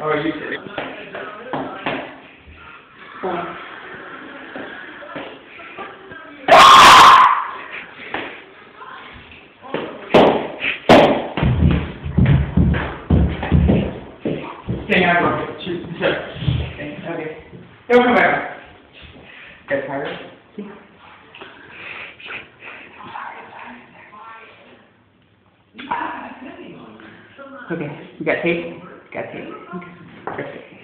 Oh, are you kidding? Stay out of it. Shoot. Okay. Don't come back. Get tired? Okay. You got tape? Got tape. Okay. Perfect.